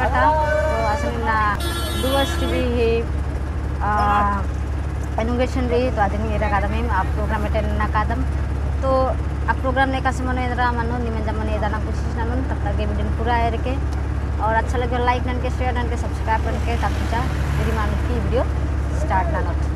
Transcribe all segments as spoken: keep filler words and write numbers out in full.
kata to asli na Dooras T V he inauguration re to adini era kadam em program attend na kadam to a program ne kasmone edra manu nimen jamane edana koशिश nanun तब तक ये video पूरा है रखे और अच्छा लगे like नन के शेयर नन के सब्सक्राइब करके तब तक मेरी मानो की वीडियो स्टार्ट ना नोट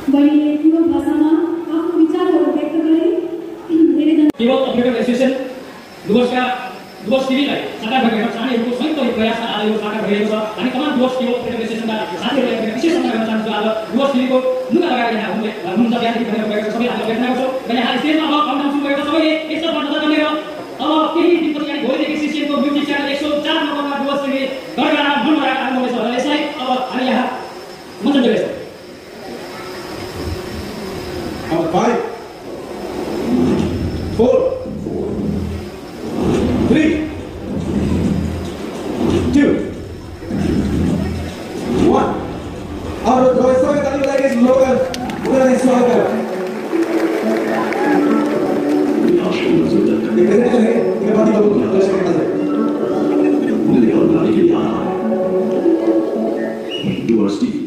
बहिनीले तिम्रो भाषामा आफ्नो विचारहरू व्यक्त गरे। केवल अफ्रिकन एसोसिएसन डुवर्सका डुवर्स टिभीलाई साकार गरेका साथीहरूको संयुक्त प्रयासमा आज यो साकार भइरहेको छ। हामी तमाम डुवर्स केवल अफ्रिकन एसोसिएसनका साथीहरूलाई विशेष सम्मान गर्न चाहन्छु। आज डुवर्स टिभीको लुगा लगाएर यहाँ हुनुहुन्छ बिहानदेखि भनेर गएको सबै हामीलाई भेट्न आएको छ। र यहाँ स्टेजमा अब काउन्टाउन सुरु भएको सबैले एकसाथ बट्टा जमेर अब केही दिनपछि यहाँ भोलिदेखि सिसिएनको म्युजिक च्यानल एक सौ चार नम्बरमा डुवर्स टिभी गडगडा मनमरा आरम्भ हुनेछ। र यसलाई अब हामी यहाँ मञ्चन जोडेछौँ। अब five, four, three, two, one. और दोस्तों के ताली बजाइए स्लोगन पूरा नहीं स्वागत ये कहने तो है ये बात ही लोगों को दर्शक करना चाहिए मुझे और गाने के लिए आना है Dooras T V